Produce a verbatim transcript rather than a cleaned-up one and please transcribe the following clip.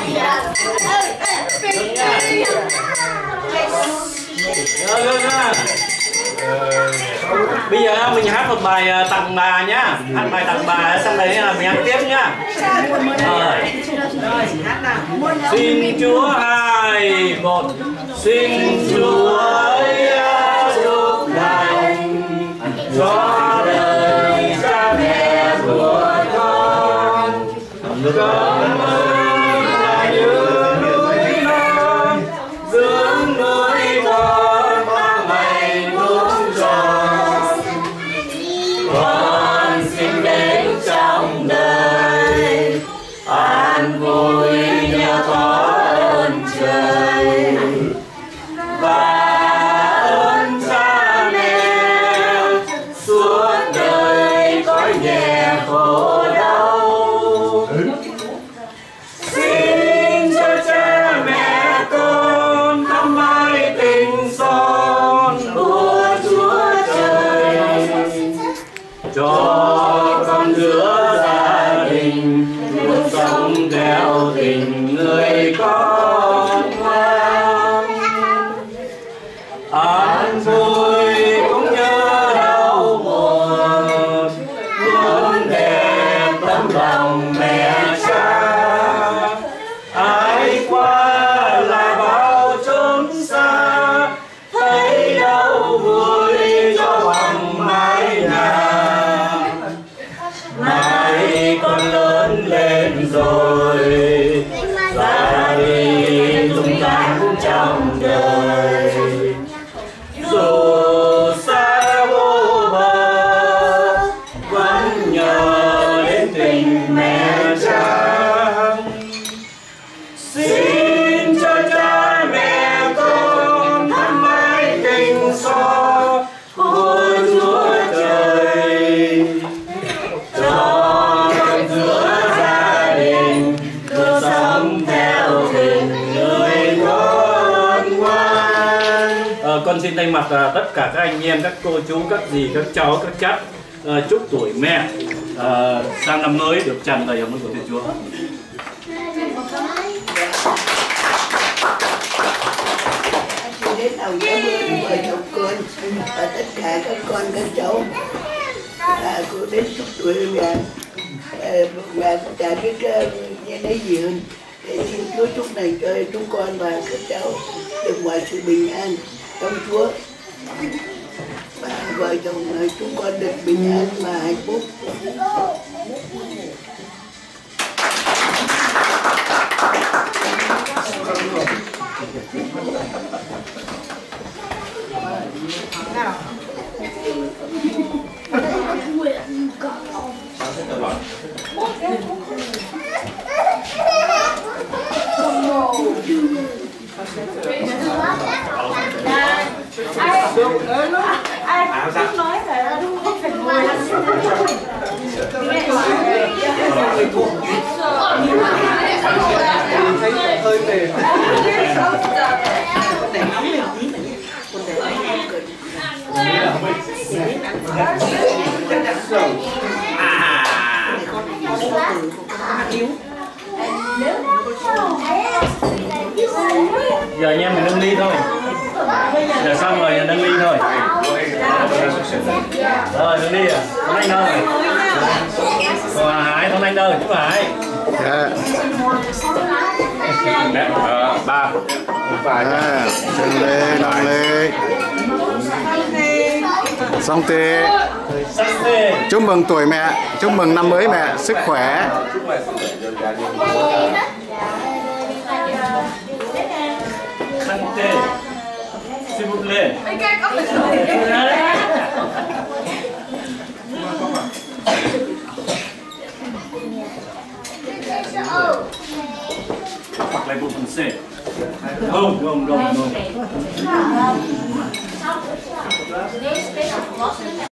Rồi, rồi, rồi. Bây giờ mình hát một bài tặng bà nhá. Hát bài tặng bà xong đấy là mình hát tiếp nhá. Rồi. Xin Chúa hai một. Xin Chúa giúp lành cho đời cha mẹ của con. Cảm ơn là những núi non dưỡng nuôi con mang ngày muôn tròn. Con xin đến trong đời an vui nhờ có ơn trời và ơn cha mẹ suốt đời cõi nhẹ khổ đau. Xin cho cha mẹ con thăm mãi tình son của Chúa trời, cho con giữa gia đình luôn sống theo tình người con ngoan. An vui cũng nhớ đau buồn, luôn đẹp tấm lòng mẹ cha. Ai qua là bao chốn xa, thấy đau vui cho bằng mái nhà. Nay con lớn lên rồi, gia đình tung tăng trong đời. Dù xa vô bờ, vẫn nhớ đến tình mẹ cha. Xin cho cha mẹ con thăm mãi tình son của Chúa trời, cho con giữa gia đình được sống theo tình người con ngoan. Ờ, con xin thay mặt uh, tất cả các anh em, các cô chú, các dì, các cháu, các chắc uh, chúc tuổi mẹ uh, sang năm mới được tràn đầy ấm ức của Thiên Chúa. Đến đầu cảm ơn vợ chồng con và tất cả các con các cháu à, cô đến chúc tuổi mẹ mẹ cũng chả biết nghe nói gì hơn. Để xin Chúa chúc lành cho chúng con và các cháu được mọi sự bình an trong Chúa, và vợ chồng chúng con được bình an và hạnh phúc. Ai cũng nói là đúng không phải ngồi thấy hơi về giờ anh em mình nâng ly thôi. Giờ xong rồi nâng ly thôi. Rồi nâng ly à? Thằng Anh đâu? Còn Hải, thằng Anh đâu? Chú Hải. Mẹ, uh, ba. phải nâng lên nâng lên xong thì chúc mừng tuổi mẹ, chúc mừng năm mới mẹ, sức khỏe. Santé, s'il vous plaît. Hoặc lại bộ phận C. Không, không, không, không.